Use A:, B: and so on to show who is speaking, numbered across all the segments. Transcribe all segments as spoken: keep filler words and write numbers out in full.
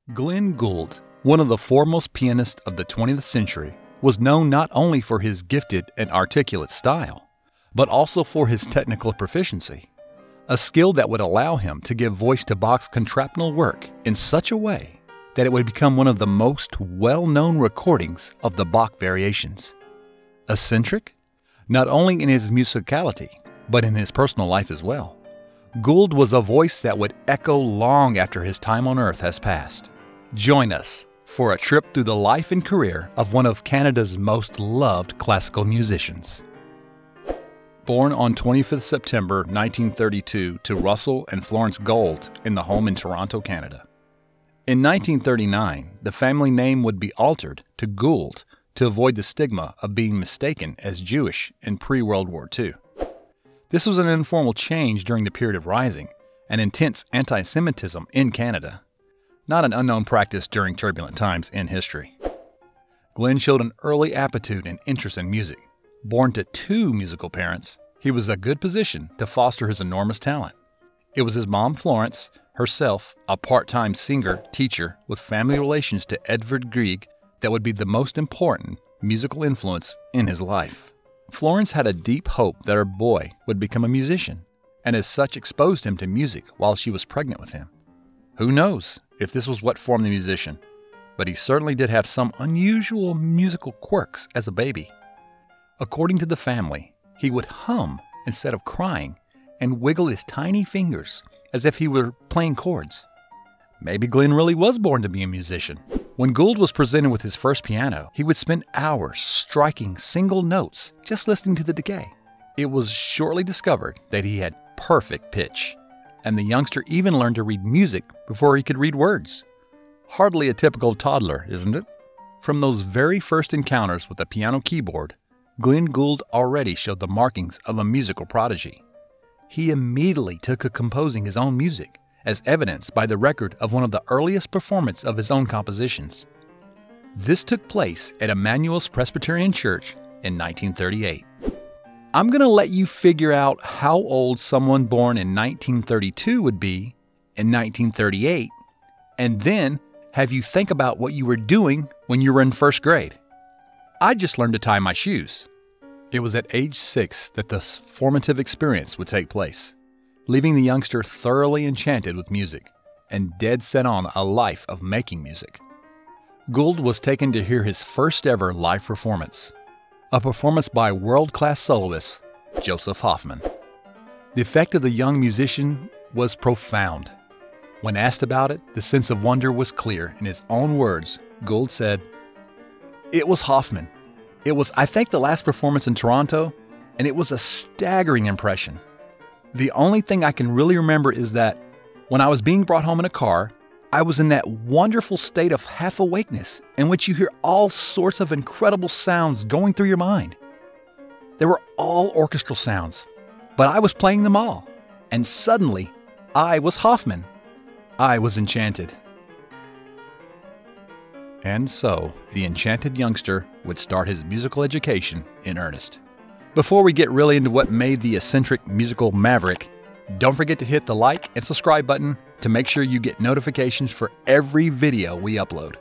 A: Glenn Gould, one of the foremost pianists of the twentieth century, was known not only for his gifted and articulate style, but also for his technical proficiency, a skill that would allow him to give voice to Bach's contrapuntal work in such a way that it would become one of the most well-known recordings of the Bach variations. Eccentric? Not only in his musicality, but in his personal life as well. Gould was a voice that would echo long after his time on earth has passed. Join us for a trip through the life and career of one of Canada's most loved classical musicians. Born on twenty-fifth September nineteen thirty-two to Russell and Florence Gould in the home in Toronto, Canada. In nineteen thirty-nine, the family name would be altered to Gould to avoid the stigma of being mistaken as Jewish in pre-World War Two. This was an informal change during the period of rising and intense anti-Semitism in Canada, not an unknown practice during turbulent times in history. Glenn showed an early aptitude and interest in music. Born to two musical parents, he was in a good position to foster his enormous talent. It was his mom, Florence, herself a part-time singer, teacher with family relations to Edvard Grieg, that would be the most important musical influence in his life. Florence had a deep hope that her boy would become a musician, and as such exposed him to music while she was pregnant with him. Who knows if this was what formed the musician, but he certainly did have some unusual musical quirks as a baby. According to the family, he would hum instead of crying and wiggle his tiny fingers as if he were playing chords. Maybe Glenn really was born to be a musician. When Gould was presented with his first piano, he would spend hours striking single notes just listening to the decay. It was shortly discovered that he had perfect pitch, and the youngster even learned to read music before he could read words. Hardly a typical toddler, isn't it? From those very first encounters with the piano keyboard, Glenn Gould already showed the markings of a musical prodigy. He immediately took to composing his own music, as evidenced by the record of one of the earliest performances of his own compositions. This took place at Emmanuel's Presbyterian Church in nineteen thirty-eight. I'm going to let you figure out how old someone born in nineteen thirty-two would be in nineteen thirty-eight, and then have you think about what you were doing when you were in first grade. I just learned to tie my shoes. It was at age six that this formative experience would take place, leaving the youngster thoroughly enchanted with music and dead set on a life of making music. Gould was taken to hear his first ever live performance, a performance by world-class soloist Joseph Hoffman. The effect of the young musician was profound. When asked about it, the sense of wonder was clear. In his own words, Gould said, "It was Hoffman. It was, I think, the last performance in Toronto, and it was a staggering impression. The only thing I can really remember is that when I was being brought home in a car, I was in that wonderful state of half-awakeness in which you hear all sorts of incredible sounds going through your mind. They were all orchestral sounds, but I was playing them all, and suddenly I was Hoffman. I was enchanted." And so, the enchanted youngster would start his musical education in earnest. Before we get really into what made the eccentric musical maverick, don't forget to hit the like and subscribe button to make sure you get notifications for every video we upload.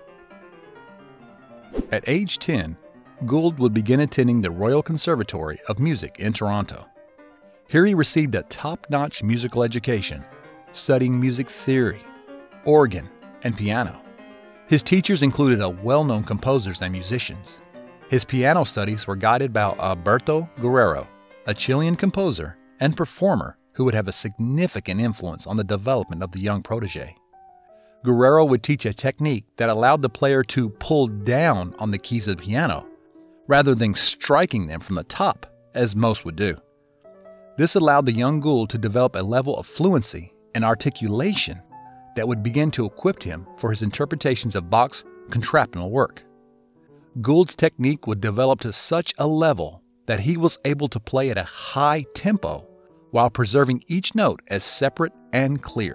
A: At age ten, Gould would begin attending the Royal Conservatory of Music in Toronto. Here he received a top-notch musical education, studying music theory, organ, and piano. His teachers included a well-known composers and musicians. His piano studies were guided by Alberto Guerrero, a Chilean composer and performer who would have a significant influence on the development of the young protege. Guerrero would teach a technique that allowed the player to pull down on the keys of the piano, rather than striking them from the top, as most would do. This allowed the young Gould to develop a level of fluency and articulation that would begin to equip him for his interpretations of Bach's contrapuntal work. Gould's technique would develop to such a level that he was able to play at a high tempo while preserving each note as separate and clear.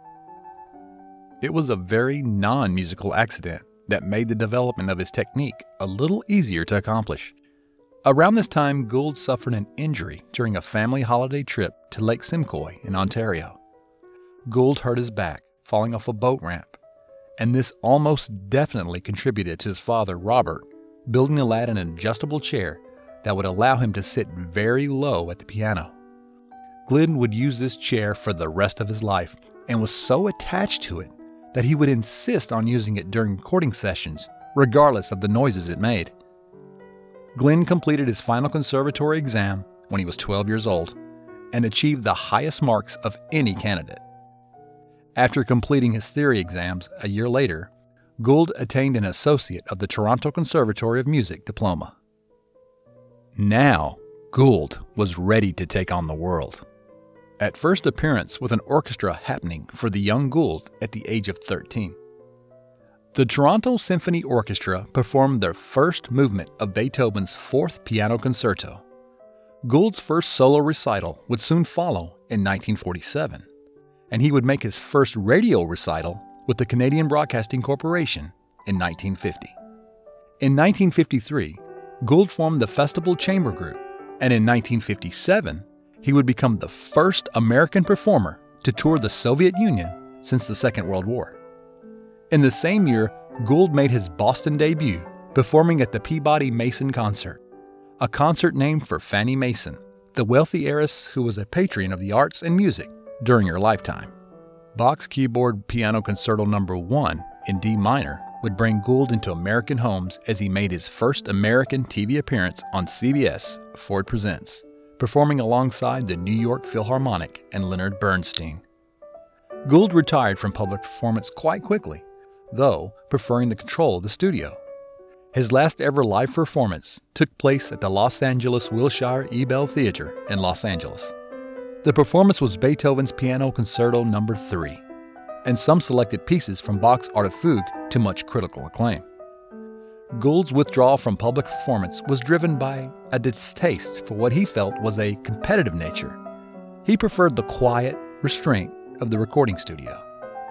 A: It was a very non-musical accident that made the development of his technique a little easier to accomplish. Around this time, Gould suffered an injury during a family holiday trip to Lake Simcoe in Ontario. Gould hurt his back falling off a boat ramp, and this almost definitely contributed to his father, Robert, building the lad an adjustable chair that would allow him to sit very low at the piano. Glenn would use this chair for the rest of his life and was so attached to it that he would insist on using it during recording sessions, regardless of the noises it made. Glenn completed his final conservatory exam when he was twelve years old and achieved the highest marks of any candidate. After completing his theory exams a year later, Gould attained an Associate of the Toronto Conservatory of Music diploma. Now, Gould was ready to take on the world. At first appearance with an orchestra happening for the young Gould at the age of thirteen. The Toronto Symphony Orchestra performed their first movement of Beethoven's Fourth Piano Concerto. Gould's first solo recital would soon follow in nineteen forty-seven, and he would make his first radio recital with the Canadian Broadcasting Corporation in nineteen fifty. In nineteen fifty-three, Gould formed the Festival Chamber Group, and in nineteen fifty-seven, he would become the first American performer to tour the Soviet Union since the Second World War. In the same year, Gould made his Boston debut, performing at the Peabody Mason Concert, a concert named for Fanny Mason, the wealthy heiress who was a patron of the arts and music during her lifetime. Bach's Keyboard Piano Concerto Number one in D minor would bring Gould into American homes as he made his first American T V appearance on C B S, Ford Presents, performing alongside the New York Philharmonic and Leonard Bernstein. Gould retired from public performance quite quickly, though preferring the control of the studio. His last ever live performance took place at the Los Angeles Wilshire Ebell Theater in Los Angeles. The performance was Beethoven's Piano Concerto Number three, and some selected pieces from Bach's Art of Fugue to much critical acclaim. Gould's withdrawal from public performance was driven by a distaste for what he felt was a competitive nature. He preferred the quiet restraint of the recording studio.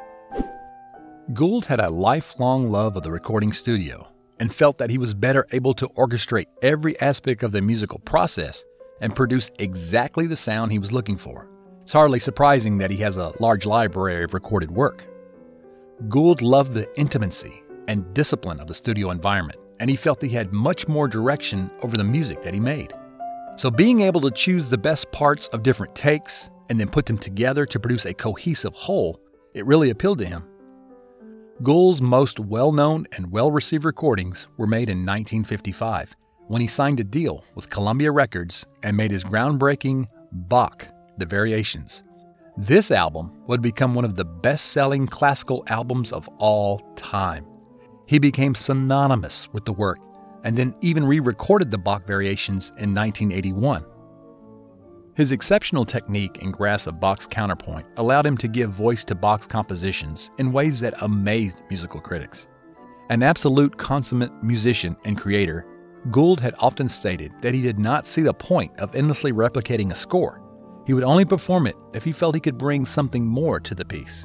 A: Gould had a lifelong love of the recording studio and felt that he was better able to orchestrate every aspect of the musical process and produce exactly the sound he was looking for. It's hardly surprising that he has a large library of recorded work. Gould loved the intimacy and discipline of the studio environment, and he felt he had much more direction over the music that he made. So being able to choose the best parts of different takes and then put them together to produce a cohesive whole, it really appealed to him. Gould's most well-known and well-received recordings were made in nineteen fifty-five, when he signed a deal with Columbia Records and made his groundbreaking Bach, The Variations. This album would become one of the best-selling classical albums of all time. He became synonymous with the work, and then even re-recorded the Bach Variations in nineteen eighty-one. His exceptional technique and grasp of Bach's counterpoint allowed him to give voice to Bach's compositions in ways that amazed musical critics. An absolute consummate musician and creator, Gould had often stated that he did not see the point of endlessly replicating a score. He would only perform it if he felt he could bring something more to the piece.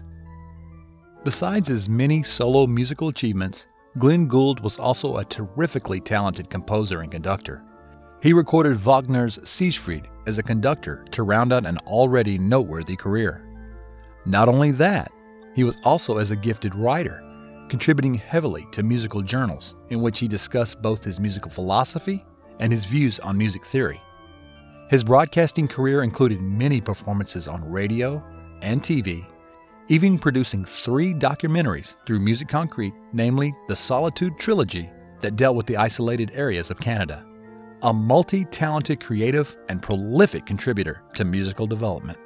A: Besides his many solo musical achievements, Glenn Gould was also a terrifically talented composer and conductor. He recorded Wagner's Siegfried as a conductor to round out an already noteworthy career. Not only that, he was also as a gifted writer, contributing heavily to musical journals in which he discussed both his musical philosophy and his views on music theory. His broadcasting career included many performances on radio and T V, even producing three documentaries through Music Concrete, namely the Solitude Trilogy that dealt with the isolated areas of Canada. A multi-talented, creative, and prolific contributor to musical development.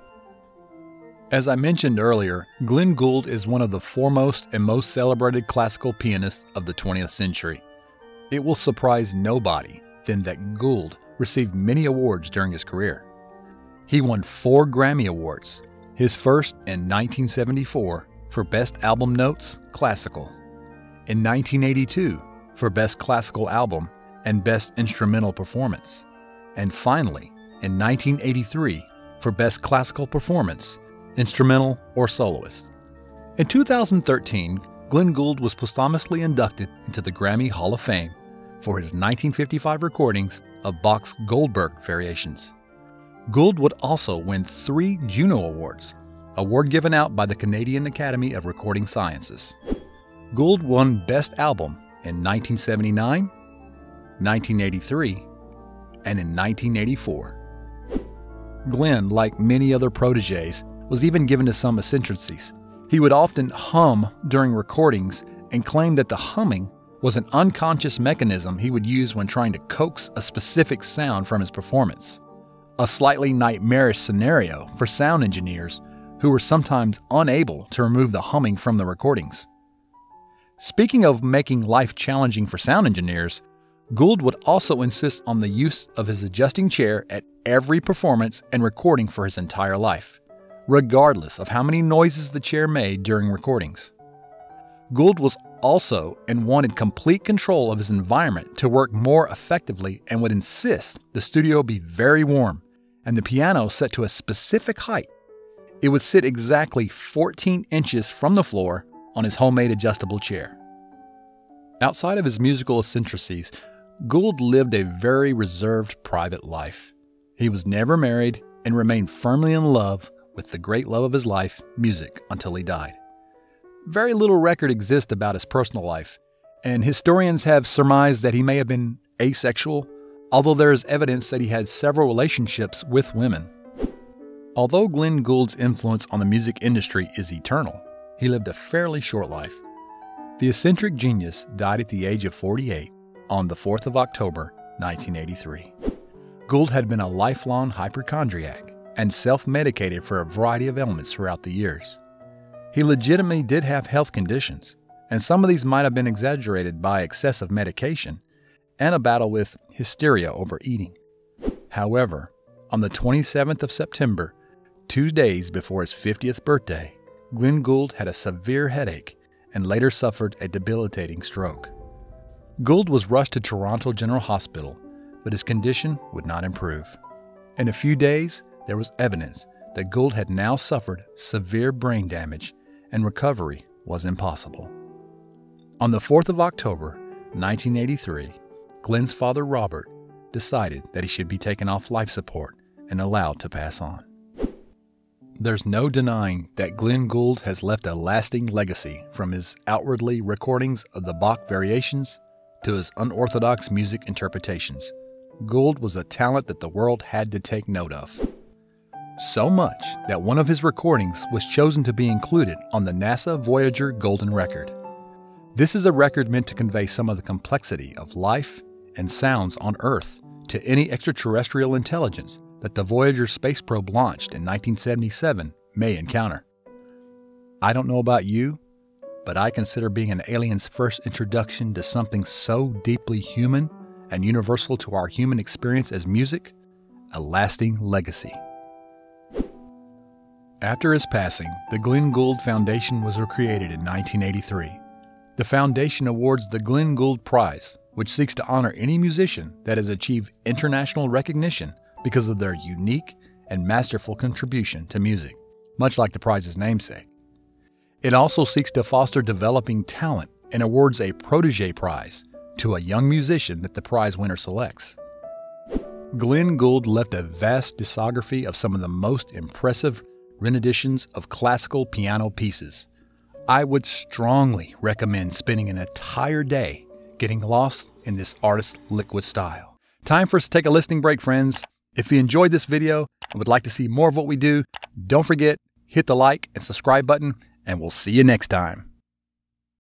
A: As I mentioned earlier, Glenn Gould is one of the foremost and most celebrated classical pianists of the twentieth century. It will surprise nobody then that Gould received many awards during his career. He won four Grammy Awards, his first in nineteen seventy-four for Best Album Notes, Classical, in nineteen eighty-two for Best Classical Album and Best Instrumental Performance, and finally, in nineteen eighty-three for Best Classical Performance, Instrumental or Soloist. In two thousand thirteen, Glenn Gould was posthumously inducted into the Grammy Hall of Fame for his nineteen fifty-five recordings of Bach's Goldberg Variations. Gould would also win three Juno Awards, award given out by the Canadian Academy of Recording Sciences. Gould won Best Album in nineteen seventy-nine, nineteen eighty-three, and in nineteen eighty-four. Glenn, like many other protégés, was even given to some eccentricities. He would often hum during recordings and claimed that the humming was an unconscious mechanism he would use when trying to coax a specific sound from his performance. A slightly nightmarish scenario for sound engineers who were sometimes unable to remove the humming from the recordings. Speaking of making life challenging for sound engineers, Gould would also insist on the use of his adjusting chair at every performance and recording for his entire life, regardless of how many noises the chair made during recordings. Gould was also and wanted complete control of his environment to work more effectively and would insist the studio be very warm and the piano set to a specific height. It would sit exactly fourteen inches from the floor on his homemade adjustable chair. Outside of his musical eccentricities, Gould lived a very reserved private life. He was never married and remained firmly in love with the great love of his life, music, until he died. Very little record exists about his personal life, and historians have surmised that he may have been asexual, although there is evidence that he had several relationships with women. Although Glenn Gould's influence on the music industry is eternal, he lived a fairly short life. The eccentric genius died at the age of forty-eight on the fourth of October, nineteen eighty-three. Gould had been a lifelong hypochondriac and self-medicated for a variety of ailments throughout the years. He legitimately did have health conditions, and some of these might have been exaggerated by excessive medication and a battle with hysteria over eating. However, on the twenty-seventh of September, two days before his fiftieth birthday, Glenn Gould had a severe headache and later suffered a debilitating stroke. Gould was rushed to Toronto General Hospital, but his condition would not improve. In a few days, there was evidence that Gould had now suffered severe brain damage and recovery was impossible. On the fourth of October, nineteen eighty-three, Glenn's father Robert decided that he should be taken off life support and allowed to pass on. There's no denying that Glenn Gould has left a lasting legacy, from his outwardly recordings of the Bach variations to his unorthodox music interpretations. Gould was a talent that the world had to take note of. So much that one of his recordings was chosen to be included on the NASA Voyager Golden Record. This is a record meant to convey some of the complexity of life and sounds on Earth to any extraterrestrial intelligence that the Voyager space probe launched in nineteen seventy-seven may encounter. I don't know about you, but I consider being an alien's first introduction to something so deeply human and universal to our human experience as music a lasting legacy. After his passing, the Glenn Gould Foundation was created in nineteen eighty-three. The foundation awards the Glenn Gould Prize, which seeks to honor any musician that has achieved international recognition because of their unique and masterful contribution to music, much like the prize's namesake. It also seeks to foster developing talent and awards a protégé prize to a young musician that the prize winner selects. Glenn Gould left a vast discography of some of the most impressive renditions of classical piano pieces. I would strongly recommend spending an entire day getting lost in this artist's liquid style. Time for us to take a listening break, friends. If you enjoyed this video and would like to see more of what we do, don't forget, hit the like and subscribe button, and we'll see you next time.